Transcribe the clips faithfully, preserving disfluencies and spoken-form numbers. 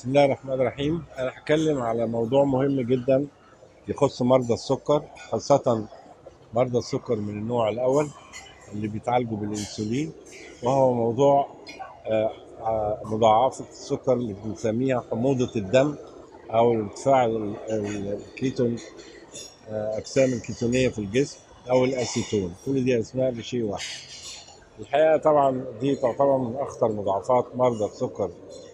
بسم الله الرحمن الرحيم. أنا هتكلم على موضوع مهم جدا يخص مرضى السكر، خاصة مرضى السكر من النوع الأول اللي بيتعالجوا بالإنسولين، وهو موضوع آه، آه، مضاعفة السكر اللي بنسميها حموضة الدم أو ارتفاع ال- ال- الكيتون، آه، أجسام الكيتونية في الجسم أو الأسيتون. كل دي أسماء لشيء واحد. الحقيقة طبعا دي تعتبر من أخطر مضاعفات مرضى السكر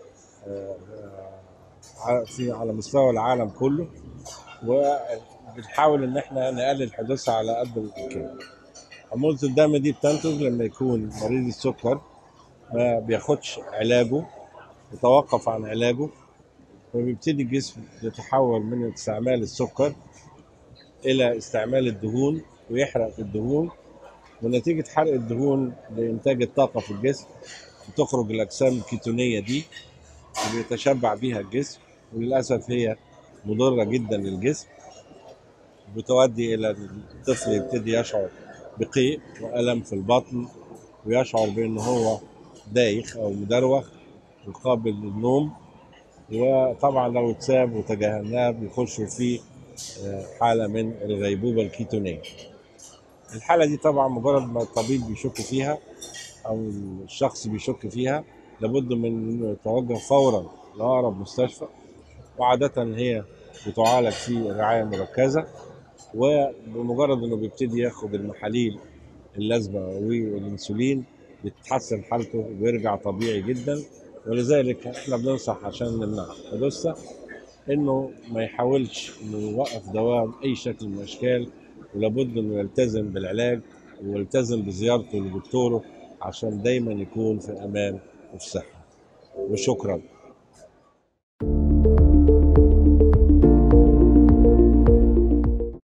ع- في على مستوى العالم كله، وبنحاول ان احنا نقلل حدوثها على قد الامكان. حموضة الدم دي بتنتج لما يكون مريض السكر ما بياخدش علاجه، يتوقف عن علاجه، وبيبتدي الجسم يتحول من استعمال السكر الى استعمال الدهون ويحرق في الدهون. ونتيجة حرق الدهون لإنتاج الطاقة في الجسم بتخرج الأجسام الكيتونية دي وبيتشبع بيها الجسم، وللأسف هي مضرة جدا للجسم، بتؤدي إلى أن الطفل يبتدي يشعر بقيء وألم في البطن، ويشعر بأنه هو دايخ أو مدروخ وقابل للنوم. وطبعا لو اتساب وتجاهلناه بيخشوا في آه، حالة من الغيبوبة الكيتونية. الحالة دي طبعا مجرد ما الطبيب بيشك فيها أو الشخص بيشك فيها، لابد من إنه يتوجه فورا لأقرب مستشفى، وعادة هي بتعالج في رعاية مركزة. وبمجرد انه بيبتدي ياخد المحاليل اللازمه والانسولين بتتحسن حالته وبيرجع طبيعي جدا. ولذلك احنا بننصح عشان نمنع حدوثها انه ما يحاولش انه يوقف دوام اي شكل من الاشكال، ولابد انه يلتزم بالعلاج ويلتزم بزيارته لدكتوره عشان دايما يكون في امان وفي صحه. وشكرا.